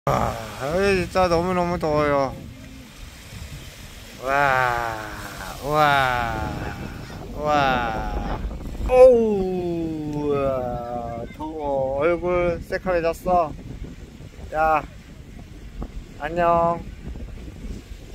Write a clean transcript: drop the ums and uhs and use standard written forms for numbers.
여기 진짜 너무너무 더워요. 와, 와, 와. 어우, 와, 더워. 얼굴 새카매졌어. 야, 안녕.